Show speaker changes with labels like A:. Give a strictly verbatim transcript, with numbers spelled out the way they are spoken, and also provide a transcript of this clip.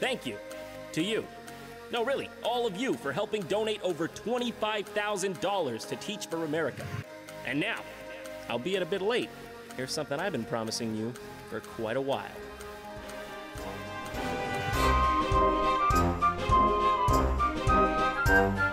A: thank you to you. No, really, all of you for helping donate over twenty-five thousand dollars to Teach for America. And now, albeit a bit late, here's something I've been promising you for quite a while.
B: Thank you.